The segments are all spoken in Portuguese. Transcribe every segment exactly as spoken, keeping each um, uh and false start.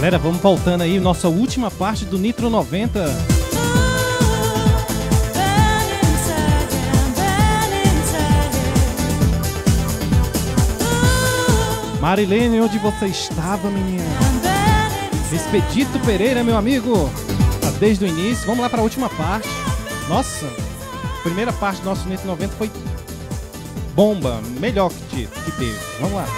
Galera, vamos voltando aí, nossa última parte do Nitro noventa. Marilene, onde você estava, menina? Expedito Pereira, meu amigo. Tá desde o início. Vamos lá para a última parte. Nossa, a primeira parte do nosso Nitro noventa foi bomba, melhor que teve. Vamos lá.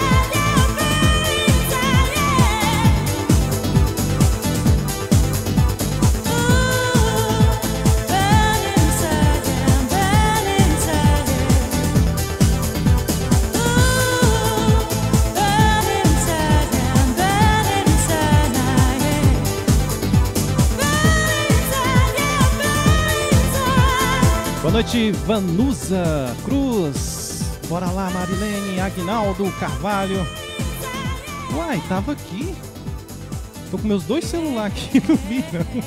Boa noite, Vanusa Cruz. Bora lá, Marilene, Agnaldo Carvalho. Uai, tava aqui. Tô com meus dois celulares aqui, não vi, não.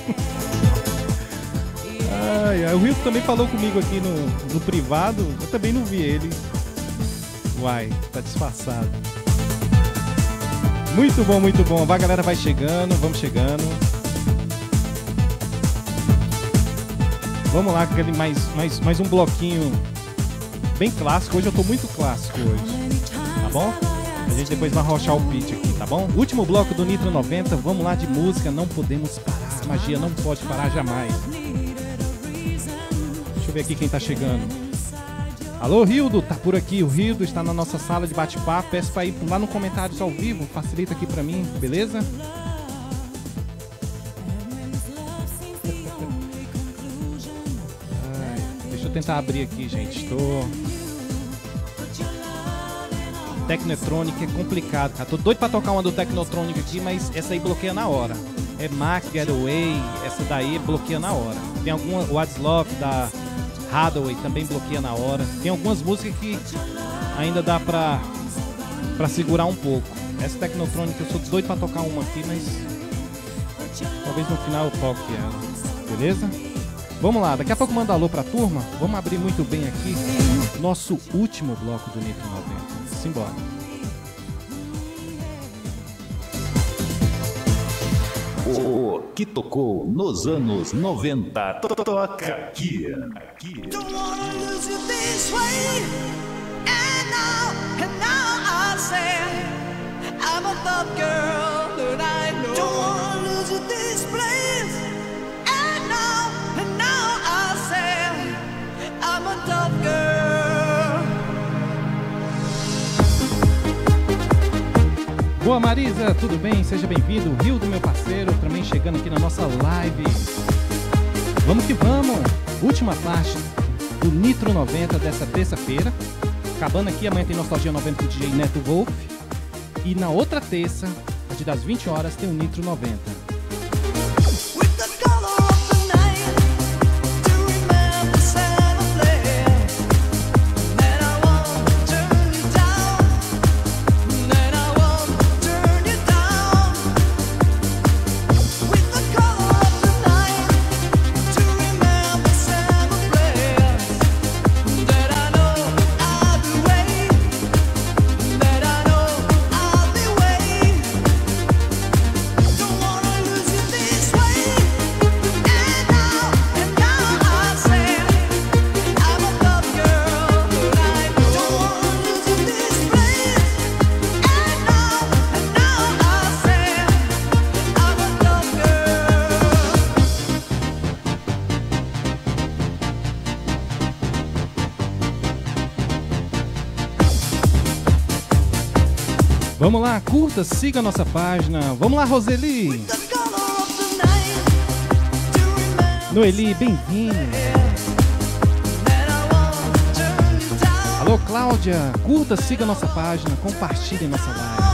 Ai, ai, o Rio também falou comigo aqui no, no privado. Eu também não vi ele. Uai, tá disfarçado. Muito bom, muito bom. A galera vai chegando, vamos chegando. Vamos lá, aquele mais, mais, mais um bloquinho bem clássico. Hoje eu tô muito clássico hoje, tá bom? A gente depois vai arrochar o pitch aqui, tá bom? Último bloco do Nitro noventa, vamos lá de música. Não podemos parar, a magia não pode parar jamais. Deixa eu ver aqui quem tá chegando. Alô, Rildo, tá por aqui. O Rildo está na nossa sala de bate-papo. Peço pra ir lá no comentários ao vivo, facilita aqui pra mim, beleza? Tentar abrir aqui, gente. Tô... Technotronic é complicado, cara. Tô doido pra tocar uma do Technotronic aqui, mas essa aí bloqueia na hora. É Mac Getaway, essa daí bloqueia na hora. Tem alguma, o Adslove da Hathaway também bloqueia na hora. Tem algumas músicas que ainda dá pra, pra segurar um pouco. Essa Technotronic eu sou doido pra tocar uma aqui, mas talvez no final eu toque ela. Beleza? Vamos lá, daqui a pouco manda alô pra turma. Vamos abrir muito bem aqui nosso último bloco do Nitro noventa. Simbora. O que tocou nos anos noventa. Toca aqui. Aqui. Boa, Marisa, tudo bem? Seja bem-vindo. Rio do meu parceiro, também chegando aqui na nossa live. Vamos que vamos. Última parte do Nitro noventa dessa terça-feira. Acabando aqui, amanhã tem Nostalgia noventa com o D J Neto Wolf. E na outra terça, a partir das vinte horas, tem o Nitro noventa. Vamos lá, curta, siga a nossa página. Vamos lá, Roseli. Noeli, bem-vindo. Alô, Cláudia. Curta, siga a nossa página. Compartilhe nossa live.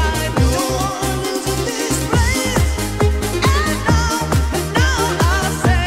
I say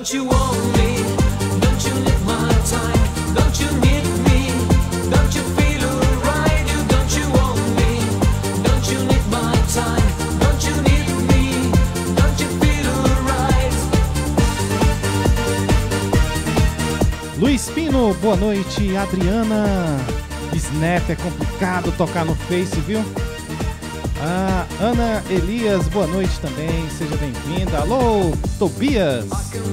Don't you want me? Don't you need my time? Don't you need me? Don't you feel alright? You don't you want me? Don't you need my time? Don't you need me? Don't you feel alright? Luiz Pino, boa noite. Adriana, Snap, é complicado tocar no Face, viu? Ah, Ana Elias, boa noite também, seja bem-vinda. Alô, Tobias.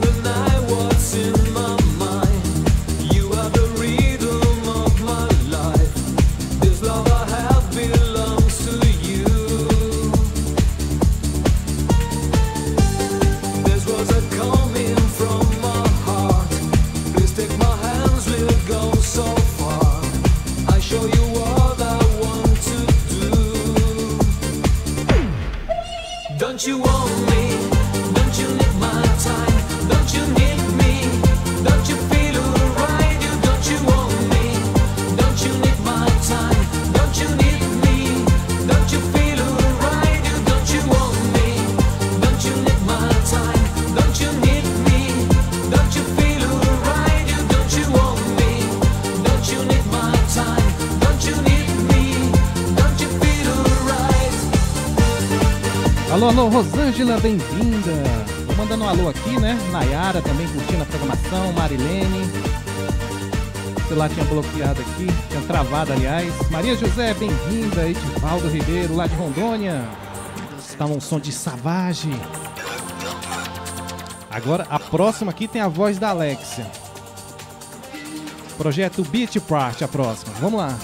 Don't you want me? Don't you need my time? Don't you need me? Don't you feel alright? You don't you want me? Don't you need my time? Don't you need me? Don't you feel alright? You don't you want me? Don't you need my time? Don't you need me? Don't you feel alright? You don't you want me? Don't you need my time? Don't you need me? Don't you feel alright? Alô, alô, Rosângela, bem-vinda. Tô mandando um alô aqui, né? Nayara também curtindo a programação, Marilene. O celular tinha bloqueado aqui, tinha travado, aliás. Maria José, bem-vinda. Edivaldo Ribeiro, lá de Rondônia. Está um som de Savage. Agora, a próxima aqui tem a voz da Alexia. Projeto Beat Part, a próxima. Vamos lá.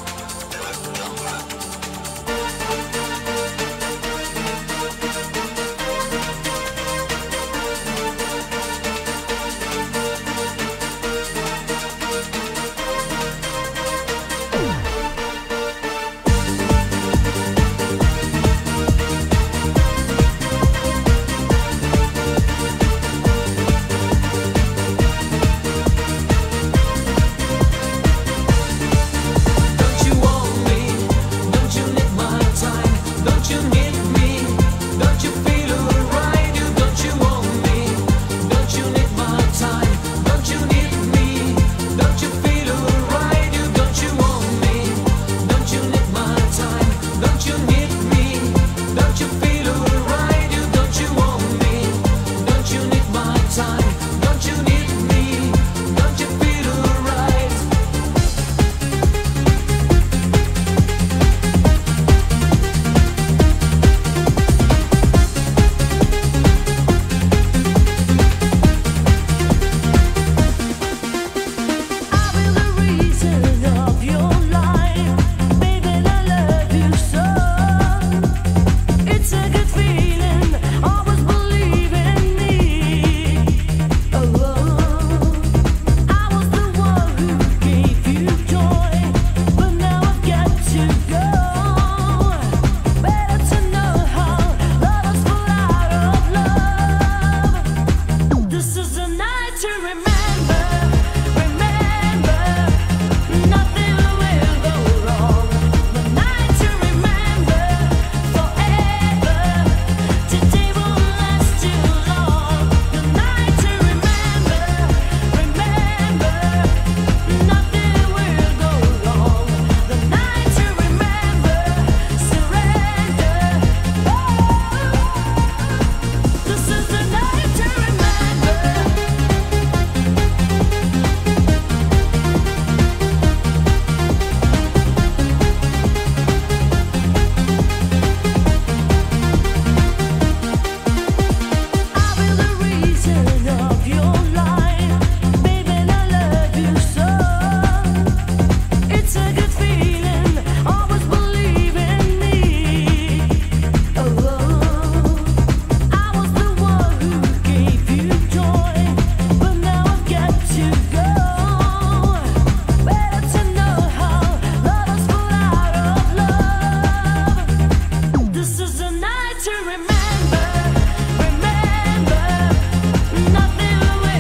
To remember, remember, nothing will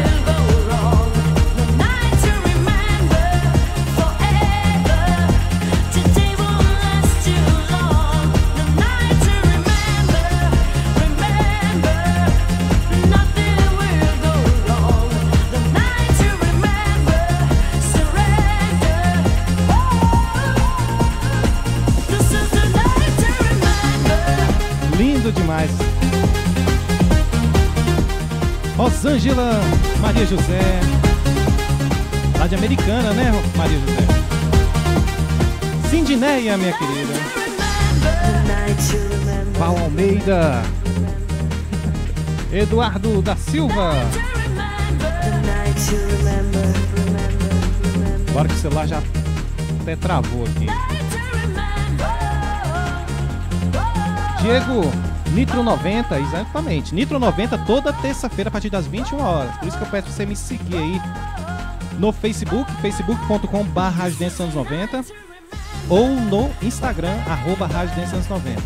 Rosângela Maria José. Lá de Americana, né, Maria José? Cindineia, minha querida. Val Almeida. Eduardo da Silva. Agora que o celular já até travou aqui. Diego Nitro noventa, exatamente. Nitro noventa toda terça-feira a partir das vinte e uma horas. Por isso que eu peço pra você me seguir aí no Facebook, facebook ponto com barra Rádio Dance anos noventa, ou no Instagram, arroba Rádio Dance anos noventa.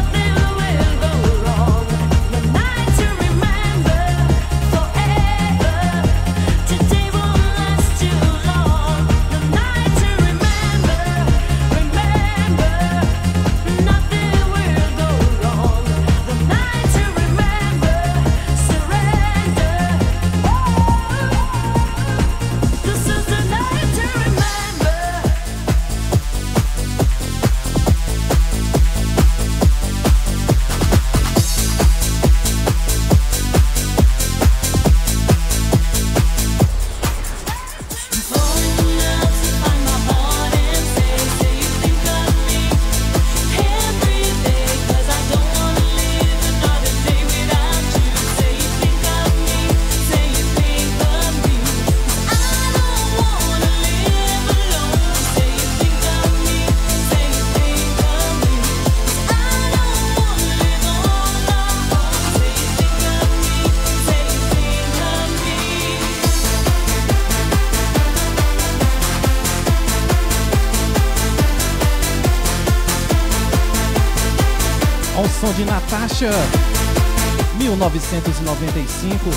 Som de Natasha, mil novecentos e noventa e cinco.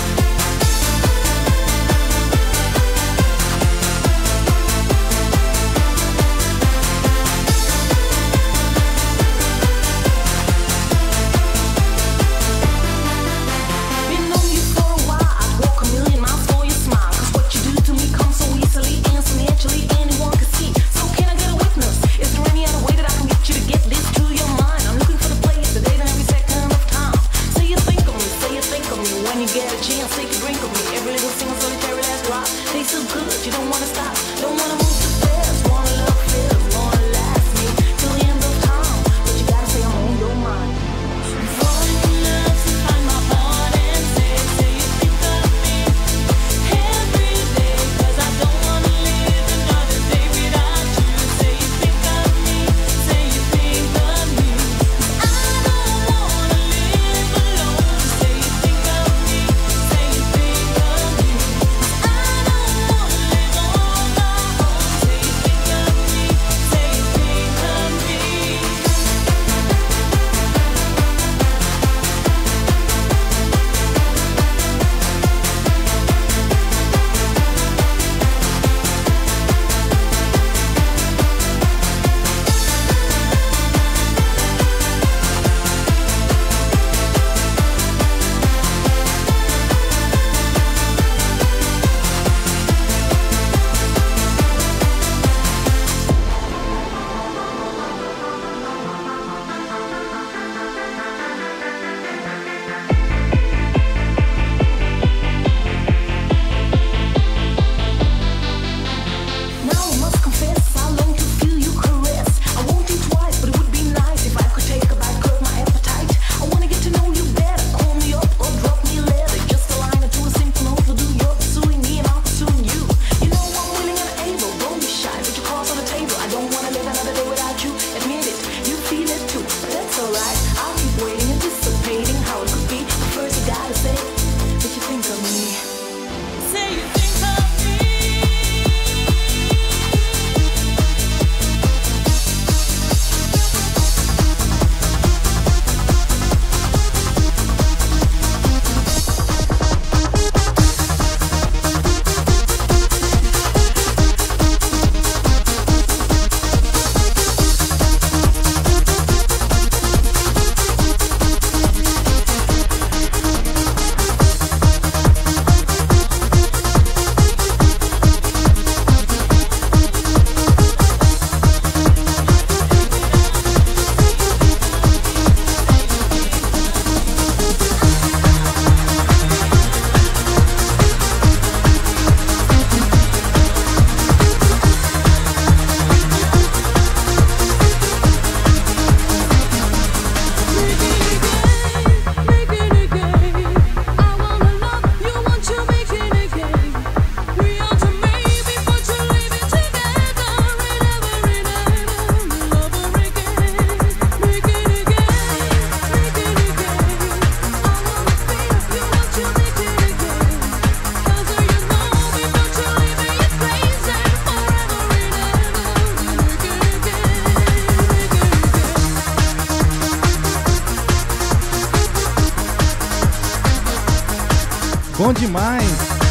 Bom demais.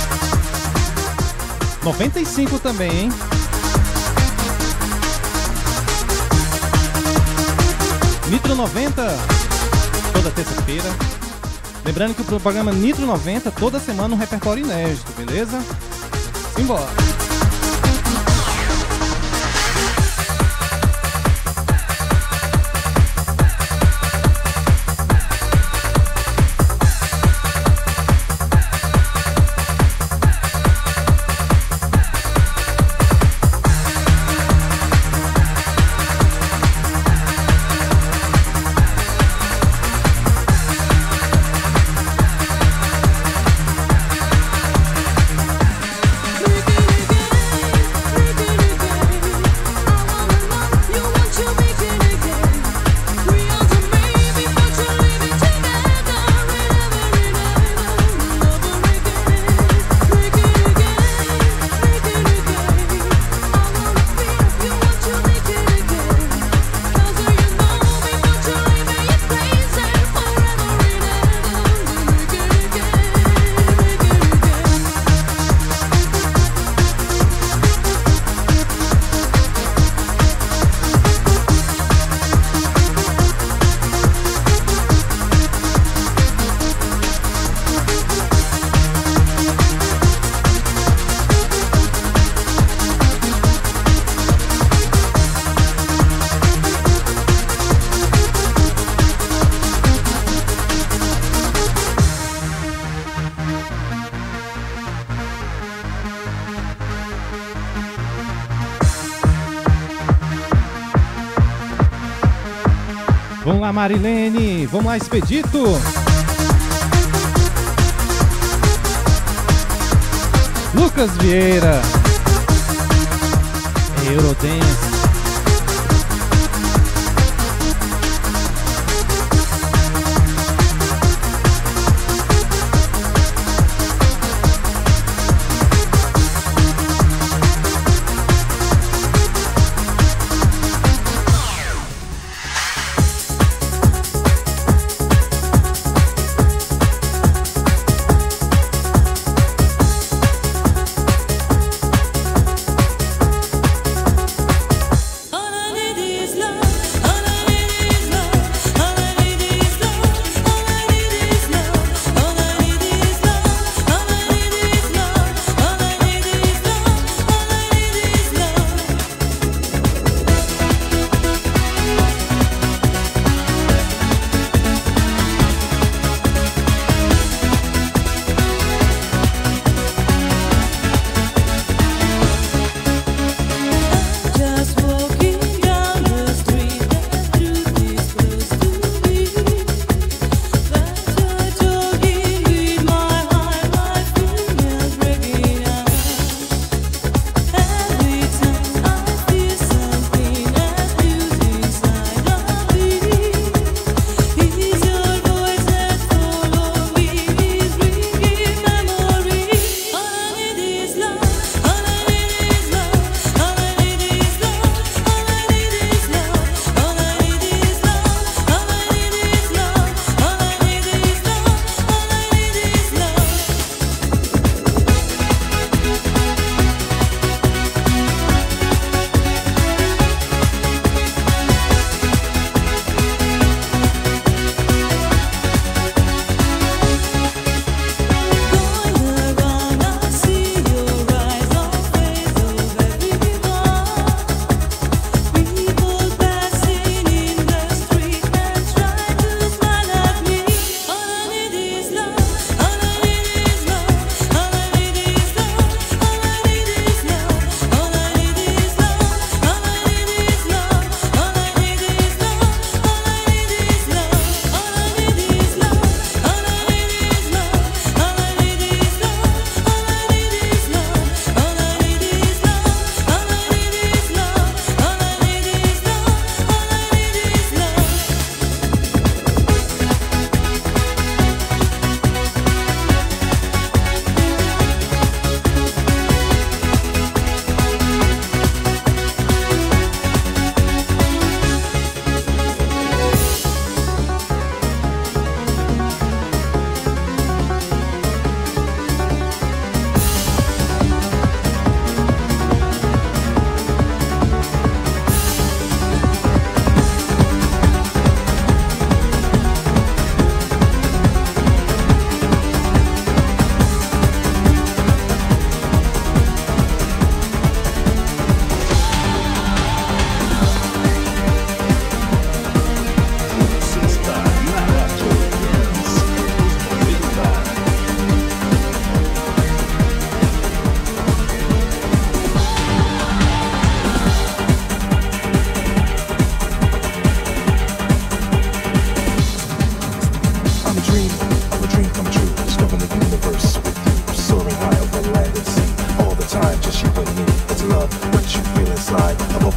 noventa e cinco também, hein? Nitro noventa, toda terça-feira. Lembrando que o programa Nitro noventa, toda semana um repertório inédito, beleza? Simbora! Vamos lá, Marilene. Vamos lá, Expedito. Lucas Vieira. Eurodance.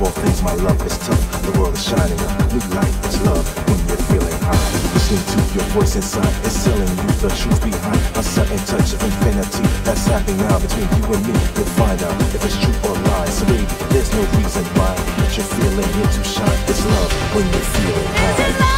all things, my love is tough. The world is shining a new light, it's love when you're feeling high. Listening to your voice inside, it's telling you the truth behind a certain touch of infinity that's happening now between you and me. You'll find out if it's true or lie. So baby, there's no reason why that you're feeling here to shine. It's love when you're feeling high.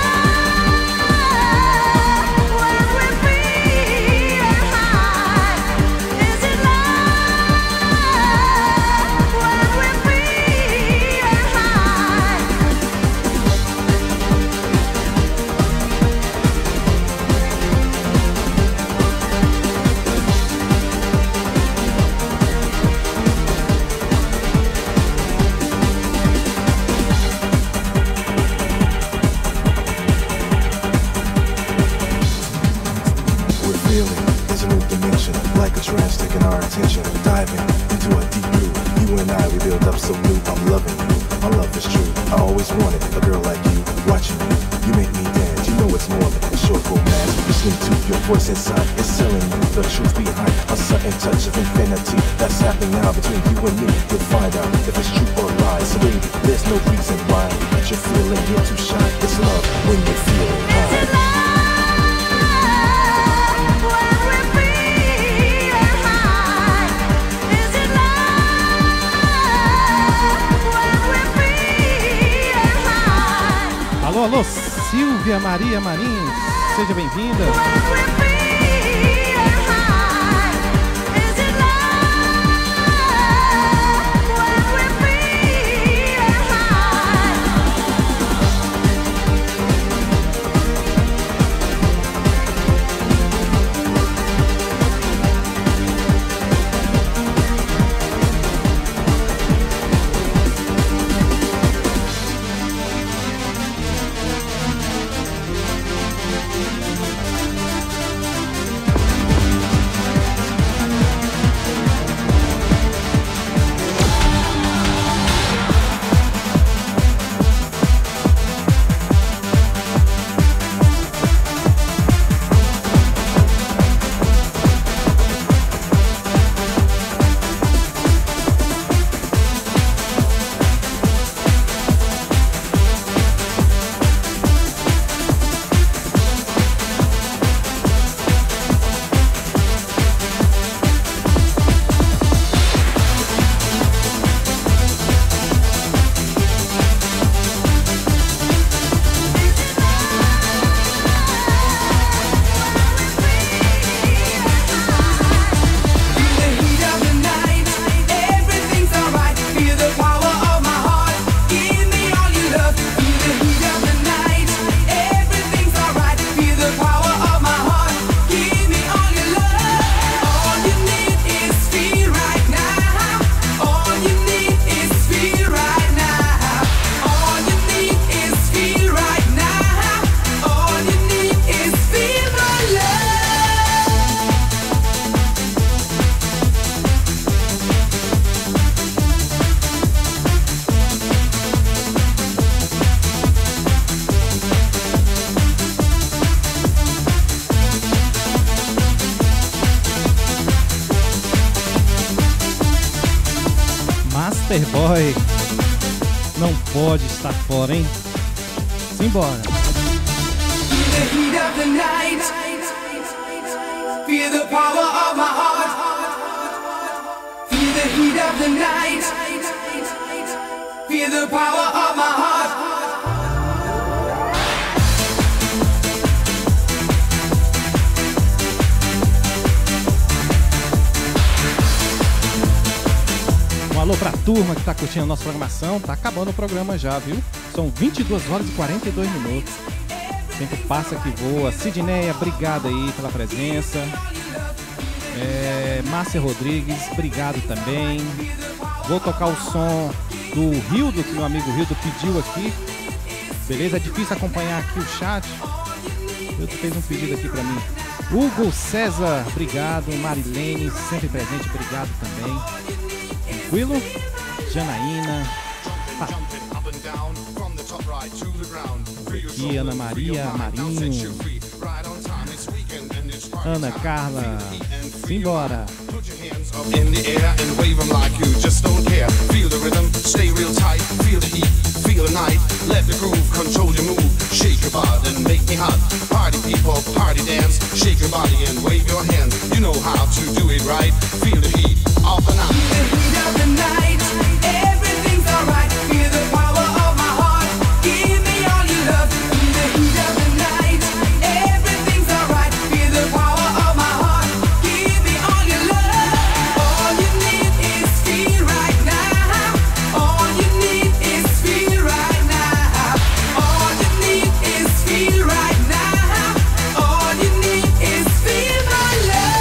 Diving into a deep blue, you and I, we build up so new. I'm loving you, my love is true. I always wanted a girl like you, watching you, you make me dance. You know it's more than a short romance. Listening to your voice inside, it's telling you the truth behind a certain touch of infinity that's happening now between you and me. You'll find out if it's true or lie. So baby, there's no reason why that you're feeling here to shine. It's love when you're feeling high. Alô, alô, Silvia Maria Marins, seja bem-vinda. Masterboy não pode estar fora, hein? Simbora. Feel the heat of the night. Feel the power of my heart. Feel the heat of the night. Feel the power of my heart. Um alô pra turma que tá curtindo a nossa programação. Tá acabando o programa já, viu? São vinte e duas horas e quarenta e dois minutos. O tempo passa que voa. Sidneia, obrigado aí pela presença. É, Márcia Rodrigues, obrigado também. Vou tocar o som do Rildo, que meu amigo Rildo pediu aqui. Beleza? É difícil acompanhar aqui o chat. O Rildo fez um pedido aqui pra mim. Hugo César, obrigado. Marilene, sempre presente, obrigado também. Tranquilo? Janaína, tá. Aqui Ana Maria Marinho, Ana Carla, simbora. hands up in the air and wave them like you just don't care. Feel the rhythm, stay real tight. Feel the heat, feel the night. Let the groove control your move. Shake your body and make me hot. Party people, party dance. Shake your body and wave your hands. You know how to do it right. Feel the heat of the night. The heat of the night, everything's alright. Feel the power of my heart. Give me all your love. In the heat of the night, everything's alright. Feel the power of my heart. Give me all your love. All you need is feel right now. All you need is feel right now. All you need is feel right now. All you need is feel my love.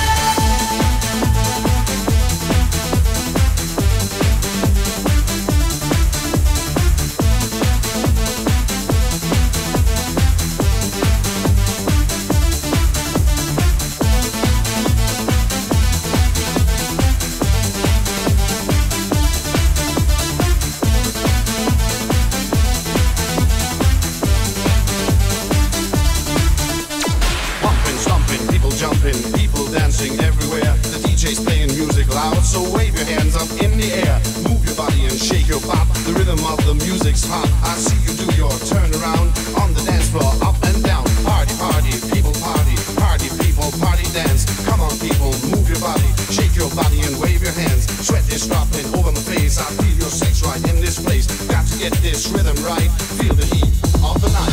Pumping, stomping, people jumping, people dancing everywhere. The D J's playing music loud, so wave your hands up in the air. Move your body and shake your bop. The rhythm of the music's hot. I see you do your turn around on the dance floor, up and down. Party, party, people party, party, people party dance. Come on, people, move your body, shake your body and wave your hands. Sweat is dropping over my face. I feel your sex right in this place. Got to get this rhythm right. Feel the heat of the night.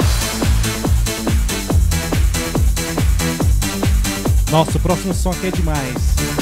Nossa, o próximo som aqui é demais.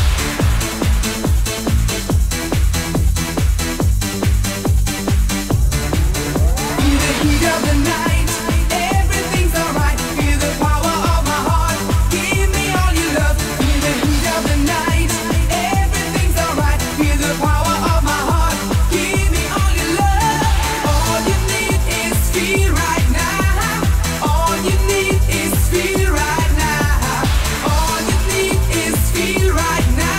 In the heat of the night, everything's alright. Feel the power of my heart. Give me all your love. In the heat of the night, everything's alright. Feel the power of my heart. Give me all your love. All you need is feel right now. All you need is feel right now. All you need is feel right now.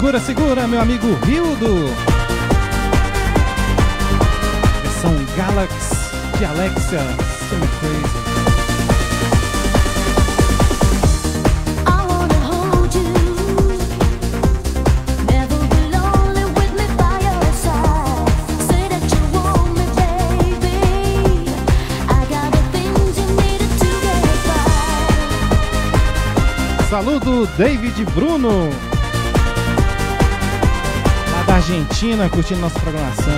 Segura, segura, meu amigo Hildo. Versão Galaxy de Alexia, So Crazy. Saludo David Bruno, lá da Argentina, curtindo nossa programação.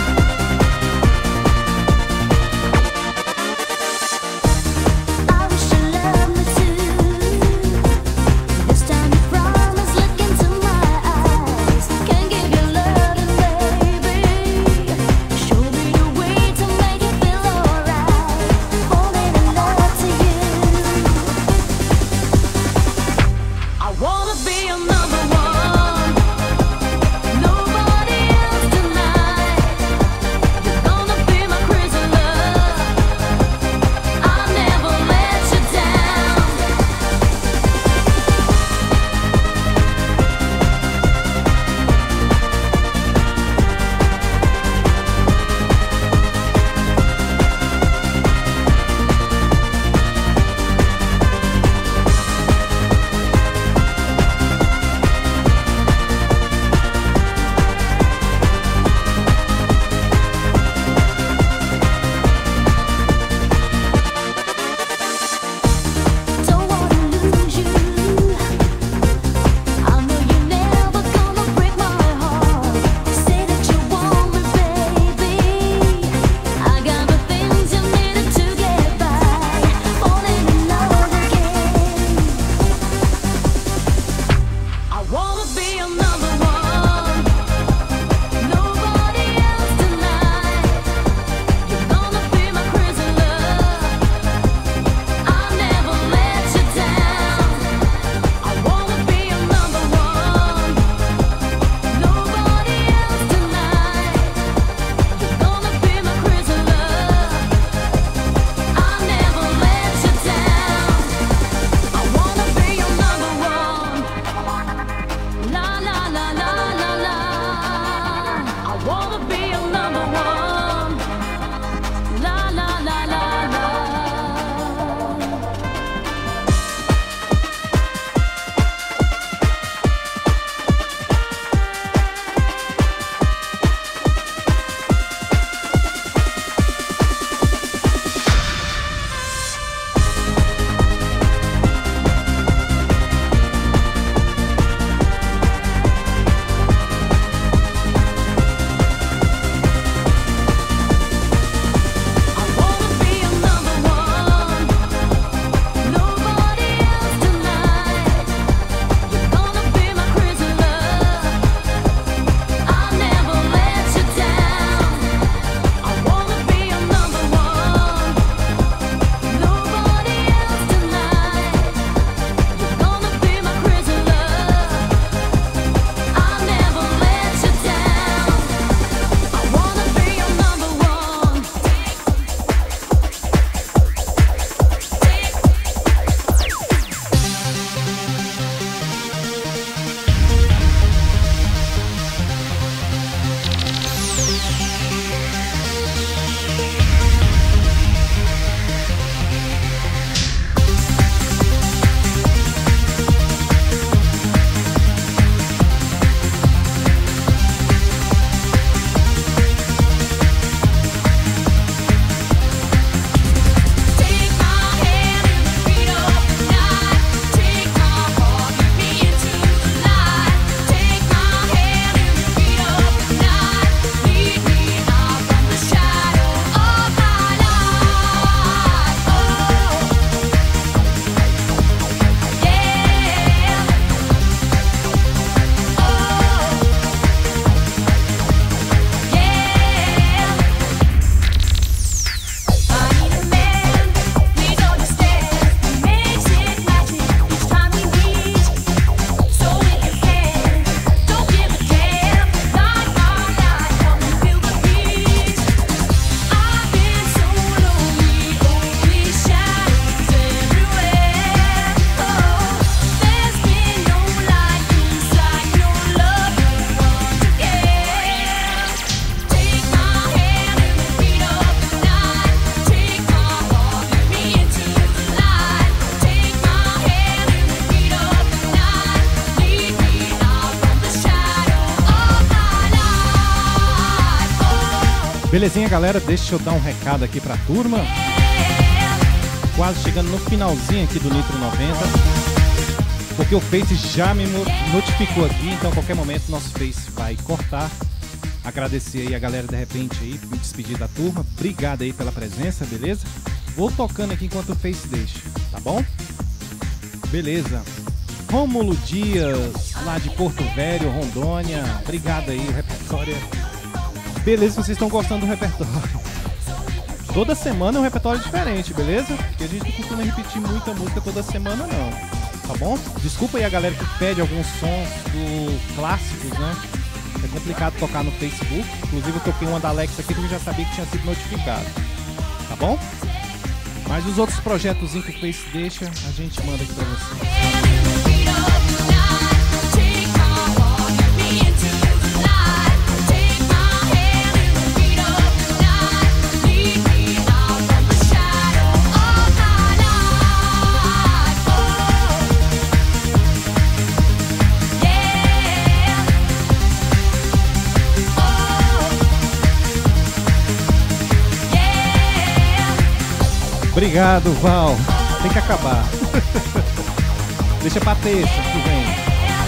Wanna be a number one, nobody else tonight. Belezinha, galera? Deixa eu dar um recado aqui pra turma. Quase chegando no finalzinho aqui do Nitro noventa. Porque o Face já me notificou aqui, então a qualquer momento nosso Face vai cortar. Agradecer aí a galera de repente aí, me despedir da turma. Obrigado aí pela presença, beleza? Vou tocando aqui enquanto o Face deixa, tá bom? Beleza. Rômulo Dias, lá de Porto Velho, Rondônia. Obrigado aí, o repertório. Beleza, vocês estão gostando do repertório. Toda semana é um repertório diferente, beleza? Porque a gente não costuma repetir muita música toda semana, não. Tá bom? Desculpa aí a galera que pede alguns sons do clássicos, né? É complicado tocar no Facebook. Inclusive eu toquei uma da Alex aqui porque eu já sabia que tinha sido notificado. Tá bom? Mas os outros projetos que o Face deixa, a gente manda aqui pra vocês. Obrigado, Val. Tem que acabar. Deixa pra terça que vem.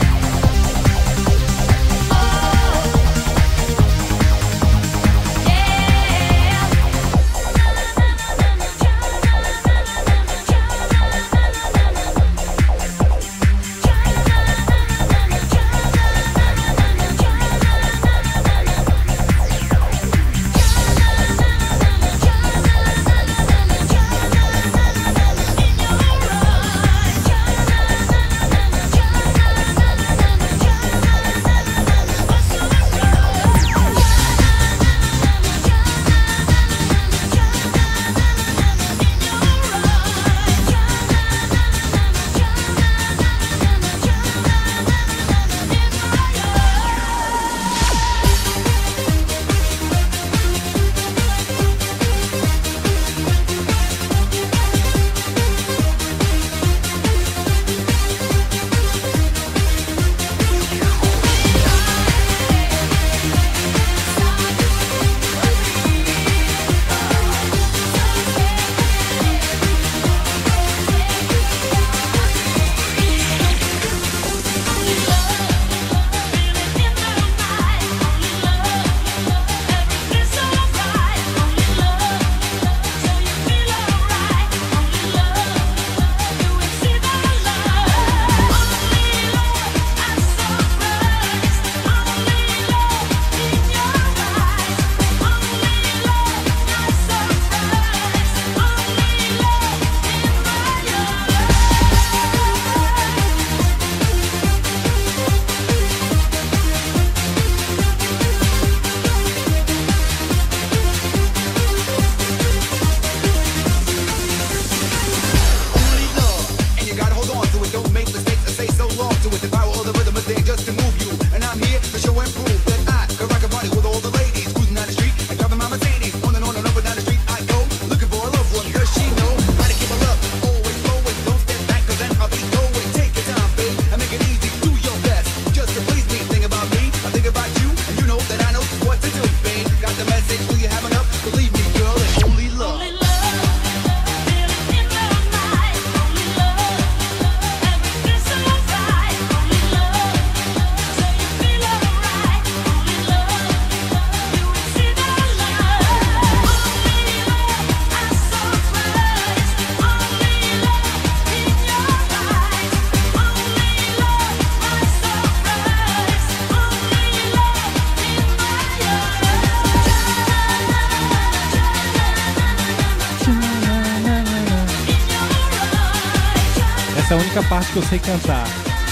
Essa é a única parte que eu sei cantar.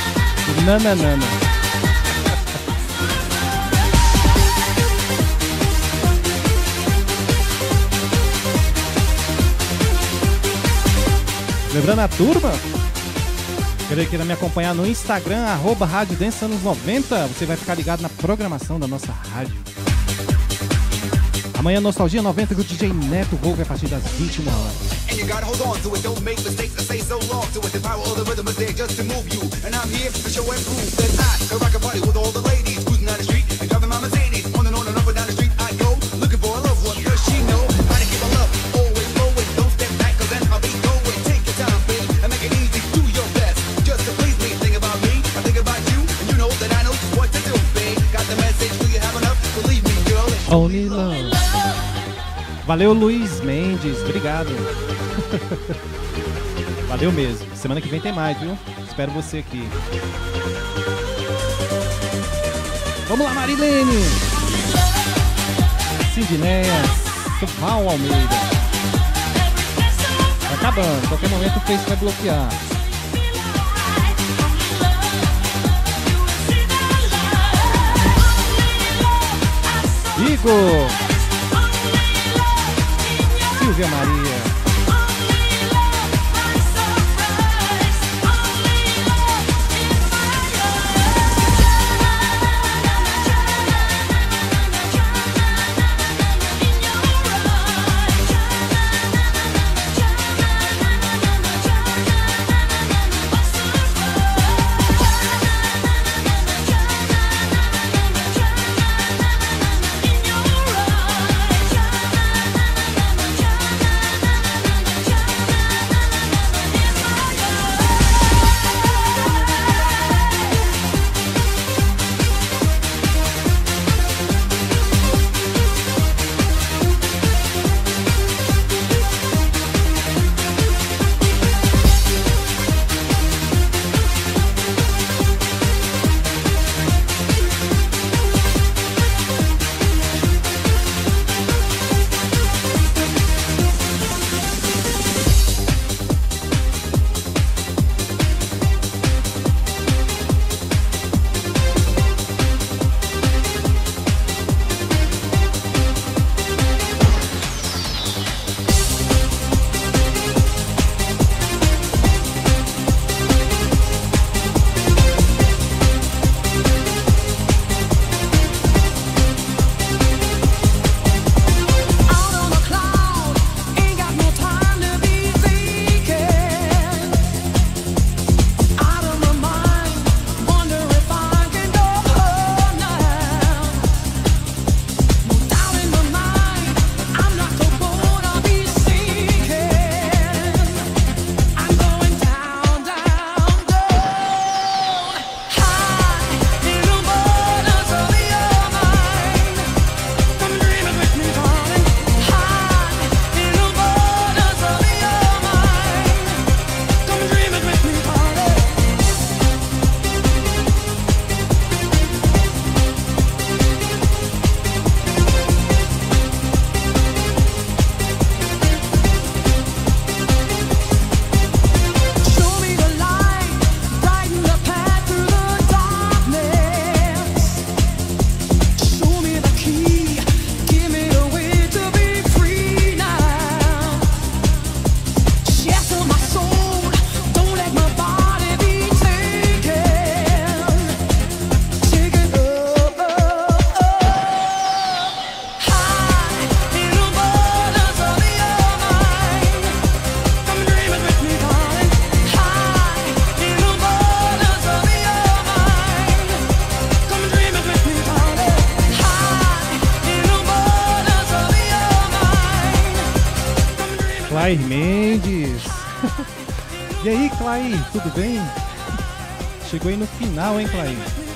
Nananana. Lembrando a turma, querer queira me acompanhar no Instagram, arroba Rádio Dance Anos noventa. Você vai ficar ligado na programação da nossa rádio. Amanhã Nostalgia noventa com o D J Neto Volve a partir das vinte e uma horas. And you gotta hold on to it, don't make mistakes and stay so long to it. The power of the rhythm is there just to move you. And I'm here to show and prove that I can rock a party with all the ladies cruising down the street and driving my Mercedes. On and on and up and down the street I go, looking for a loved one. love. Valeu, Luiz Mendes, obrigado. Valeu mesmo. Semana que vem tem mais, viu? Espero você aqui. Vamos lá, Marilene. Sidneia, Val Almeida. Tá acabando, qualquer momento o Face vai bloquear. Igor, Silvia Maria. Clair Mendes. E aí, Clair, tudo bem? Chegou aí no final, hein, Clair?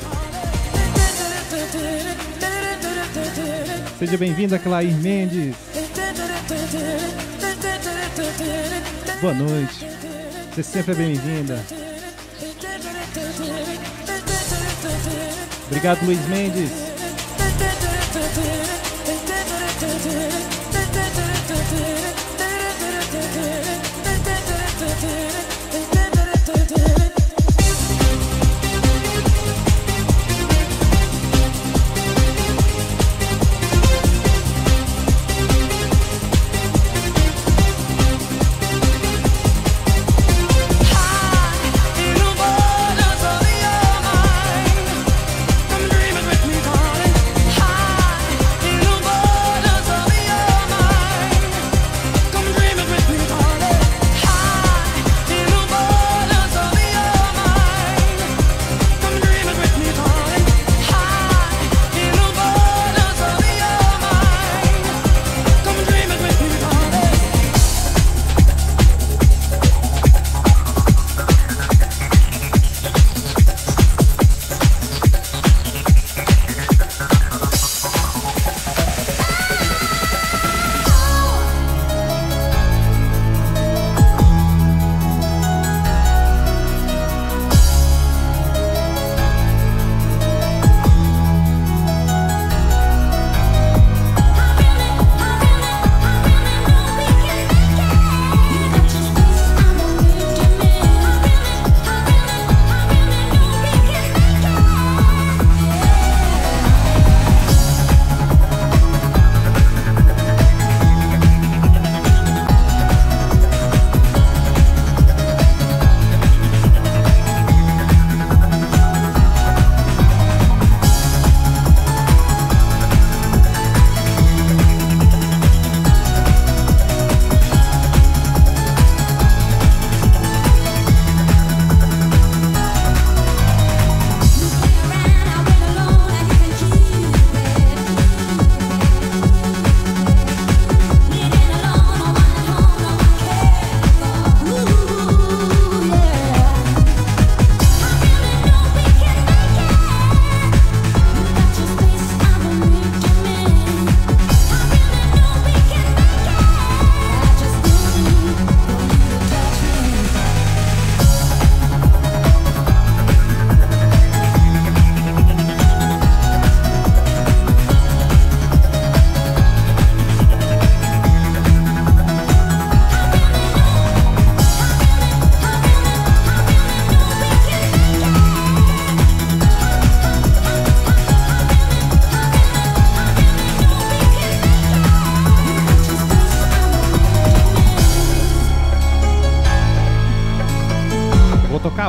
Seja bem-vinda, Clair Mendes. Boa noite. Você sempre é bem-vinda. Obrigado, Luiz Mendes. High in the waters of your mind.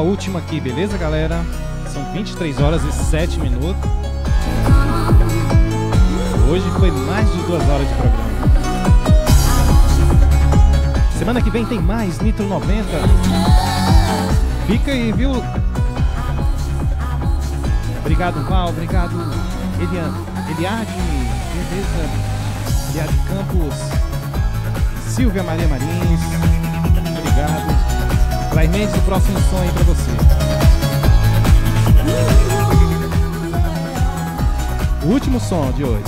última aqui, beleza, galera? São vinte e três horas e sete minutos. Hoje foi mais de duas horas de programa. Semana que vem tem mais Nitro noventa. Fica aí, viu? Obrigado, Val. Obrigado, Elian, Eliade. Beleza. Eliade Campos. Silvia Maria Marins. Obrigado. Clay Mendes, o próximo som aí pra você. O último som de hoje.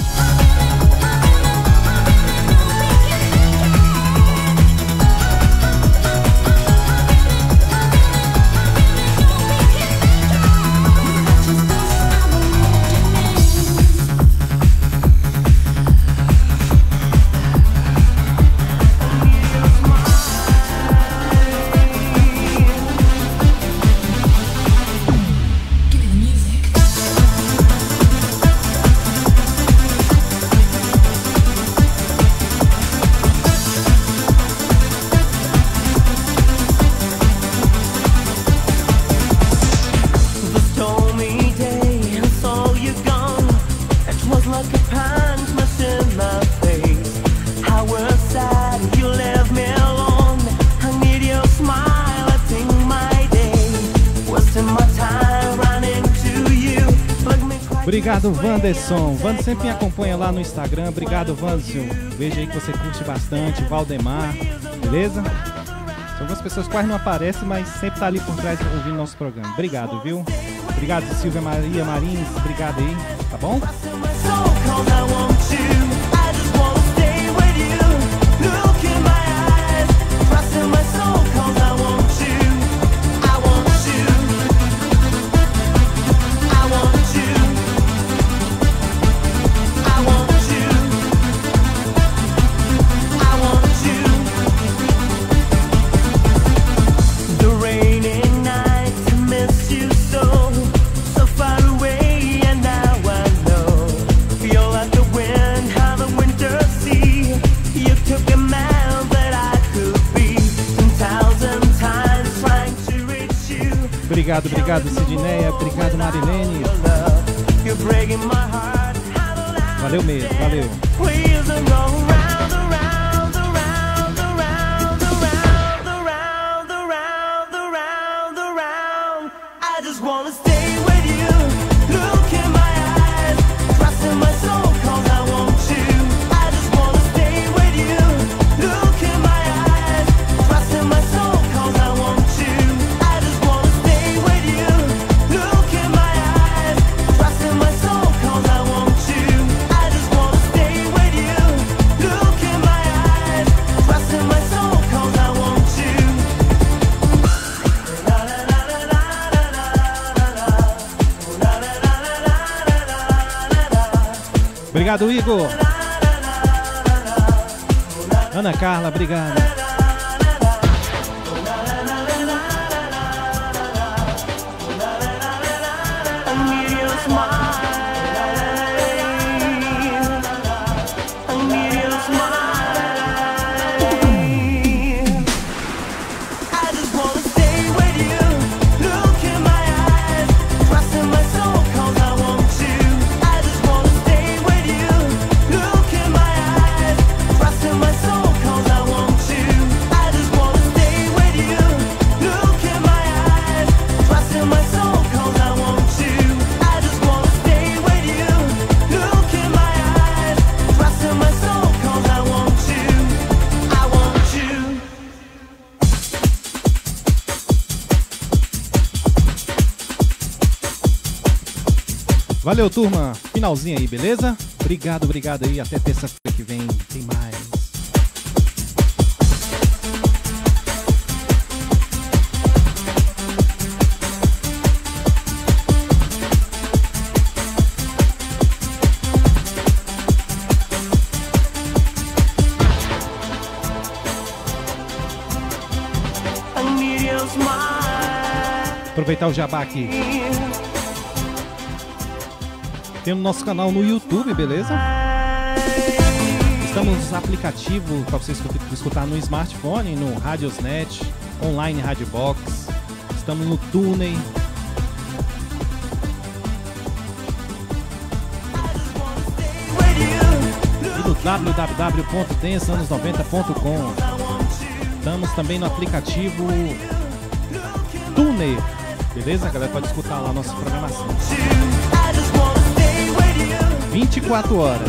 Obrigado, Wanderson. Wander sempre me acompanha lá no Instagram. Obrigado, Wanderson. Veja aí que você curte bastante. Valdemar, beleza? São algumas pessoas que quase não aparecem, mas sempre tá ali por trás ouvindo nosso programa. Obrigado, viu? Obrigado, Silvia Maria Marins. Obrigado aí, tá bom? Obrigado, obrigado, Sidneia. Obrigado, Marilene. Valeu mesmo, valeu. Obrigado, Igor. Ana Carla, obrigado. Valeu, turma. Finalzinho aí, beleza? Obrigado, obrigado aí. Até terça-feira que vem tem mais. Aproveitar o jabá aqui. Tem o nosso canal no YouTube, beleza? Estamos nos aplicativos para você escutar no smartphone, no Radiosnet, online Radio Box. Estamos no Tune. E no w w w ponto dance anos noventa ponto com. Estamos também no aplicativo Tune. Beleza? A galera pode escutar lá a nossa programação. vinte e quatro horas.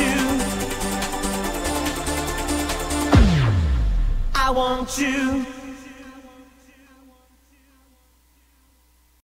I want you.